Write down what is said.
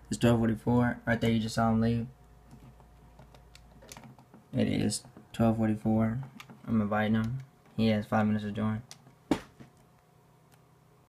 It's 12:44. Right there, you just saw him leave. It is 12:44. I'm inviting him. He has 5 minutes to join.